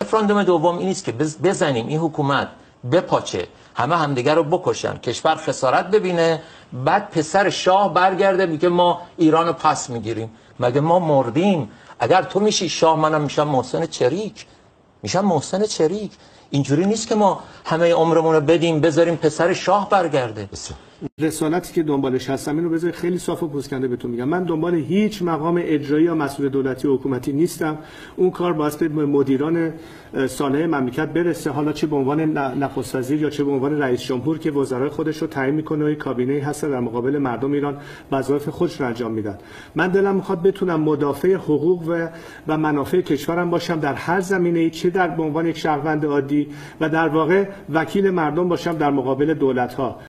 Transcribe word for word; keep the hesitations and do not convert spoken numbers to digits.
رفراندوم دوم این است که بزنیم این حکومت بپاچه، همه همدیگر رو بکشن، کشور خسارت ببینه، بعد پسر شاه برگرده میگه ما ایران رو پس میگیریم. مگه ما مردیم؟ اگر تو میشی شاه منم میشم محسن چریک، میشم محسن چریک. اینجوری نیست که ما همه عمرمون رو بدیم بذاریم پسر شاه برگرده. رسالتی که دنبالش هستم اینو بذار خیلی صاف و پوسکنده بهتون میگم، من دنبال هیچ مقام اجرایی یا مسئول دولتی و حکومتی نیستم. اون کار باید به مدیران صالح مملکت برسه، حالا چه به عنوان نخست وزیر یا چه به عنوان رئیس جمهور که وزرای خودش رو تعیین میکنه و کابینه هست در مقابل مردم ایران وظایف خودش رو انجام میدن. من دلم میخواد بتونم مدافع حقوق و و منافع کشورم باشم در هر زمینه‌ای، چه در به عنوان یک شهروند عادی و در واقع وکیل مردم باشم در مقابل دولت‌ها.